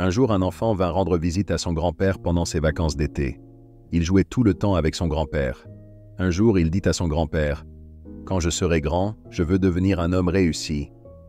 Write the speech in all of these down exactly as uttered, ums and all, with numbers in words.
Un jour, un enfant vint rendre visite à son grand-père pendant ses vacances d'été. Il jouait tout le temps avec son grand-père. Un jour, il dit à son grand-père, « Quand je serai grand, je veux devenir un homme réussi.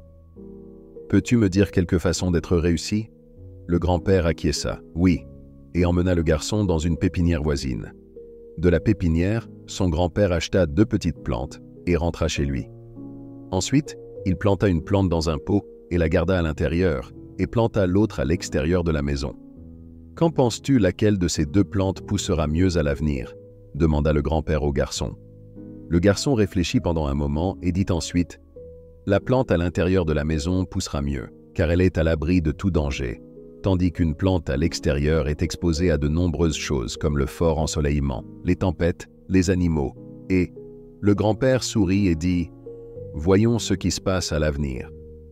Peux-tu me dire quelques façons d'être réussi ?» Le grand-père acquiesça, « Oui », et emmena le garçon dans une pépinière voisine. De la pépinière, son grand-père acheta deux petites plantes et rentra chez lui. Ensuite, il planta une plante dans un pot et la garda à l'intérieur, et planta l'autre à l'extérieur de la maison. « Qu'en penses-tu, laquelle de ces deux plantes poussera mieux à l'avenir ?» demanda le grand-père au garçon. Le garçon réfléchit pendant un moment et dit ensuite « La plante à l'intérieur de la maison poussera mieux, car elle est à l'abri de tout danger, tandis qu'une plante à l'extérieur est exposée à de nombreuses choses comme le fort ensoleillement, les tempêtes, les animaux, et… » Le grand-père sourit et dit « Voyons ce qui se passe à l'avenir. »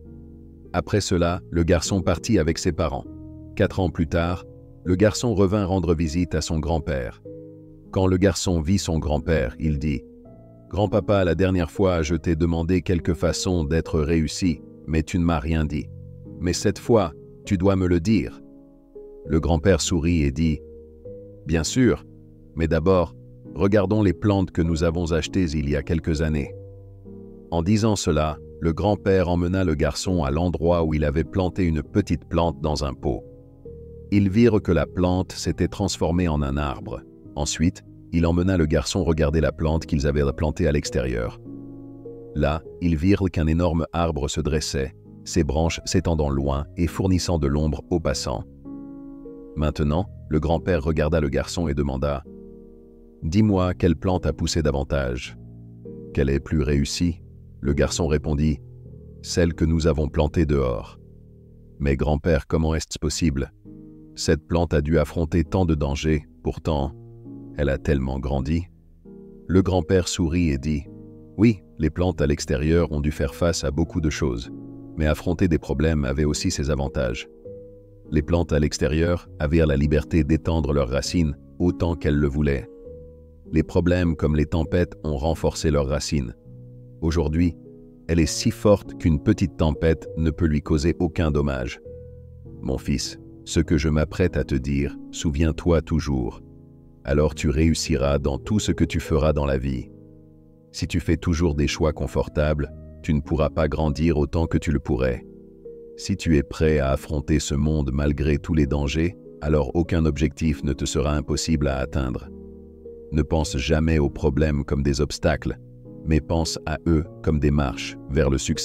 Après cela, le garçon partit avec ses parents. Quatre ans plus tard, le garçon revint rendre visite à son grand-père. Quand le garçon vit son grand-père, il dit « Grand-papa, la dernière fois, je t'ai demandé quelques façons d'être réussi, mais tu ne m'as rien dit. Mais cette fois, tu dois me le dire. » Le grand-père sourit et dit « Bien sûr, mais d'abord, regardons les plantes que nous avons achetées il y a quelques années. » En disant cela, le grand-père emmena le garçon à l'endroit où il avait planté une petite plante dans un pot. Ils virent que la plante s'était transformée en un arbre. Ensuite, il emmena le garçon regarder la plante qu'ils avaient plantée à l'extérieur. Là, ils virent qu'un énorme arbre se dressait, ses branches s'étendant loin et fournissant de l'ombre aux passants. Maintenant, le grand-père regarda le garçon et demanda « Dis-moi quelle plante a poussé davantage. Quelle est plus réussie ?» Le garçon répondit « Celle que nous avons plantée dehors. » « Mais grand-père, comment est-ce possible? Cette plante a dû affronter tant de dangers, pourtant, elle a tellement grandi. » Le grand-père sourit et dit « Oui, les plantes à l'extérieur ont dû faire face à beaucoup de choses, mais affronter des problèmes avait aussi ses avantages. Les plantes à l'extérieur avaient la liberté d'étendre leurs racines autant qu'elles le voulaient. Les problèmes comme les tempêtes ont renforcé leurs racines. Aujourd'hui, elle est si forte qu'une petite tempête ne peut lui causer aucun dommage. Mon fils, ce que je m'apprête à te dire, souviens-toi toujours. Alors tu réussiras dans tout ce que tu feras dans la vie. Si tu fais toujours des choix confortables, tu ne pourras pas grandir autant que tu le pourrais. Si tu es prêt à affronter ce monde malgré tous les dangers, alors aucun objectif ne te sera impossible à atteindre. Ne pense jamais aux problèmes comme des obstacles, mais pense à eux comme des marches vers le succès. »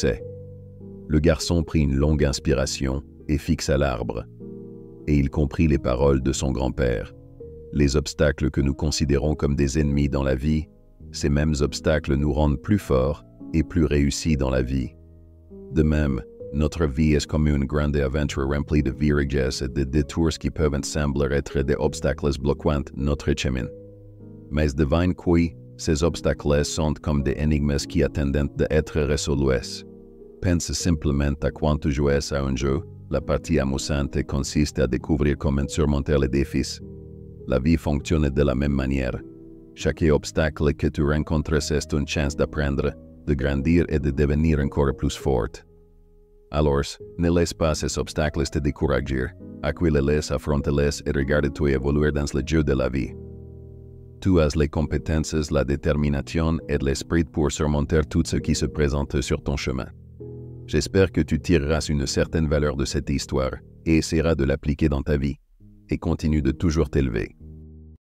Le garçon prit une longue inspiration et fixa l'arbre. Et il comprit les paroles de son grand-père. Les obstacles que nous considérons comme des ennemis dans la vie, ces mêmes obstacles nous rendent plus forts et plus réussis dans la vie. De même, notre vie est comme une grande aventure remplie de virages et de détours qui peuvent sembler être des obstacles bloquant notre chemin. Mais devine quoi, ces obstacles sont comme des énigmes qui attendent d'être résolus. Pense simplement à quand tu joues à un jeu, la partie amusante consiste à découvrir comment surmonter les défis. La vie fonctionne de la même manière. Chaque obstacle que tu rencontres est une chance d'apprendre, de grandir et de devenir encore plus forte. Alors, ne laisse pas ces obstacles te décourager, accueille-les, affronte-les et regarde-toi évoluer dans le jeu de la vie. Tu as les compétences, la détermination et l'esprit pour surmonter tout ce qui se présente sur ton chemin. J'espère que tu tireras une certaine valeur de cette histoire et essaieras de l'appliquer dans ta vie. Et continue de toujours t'élever.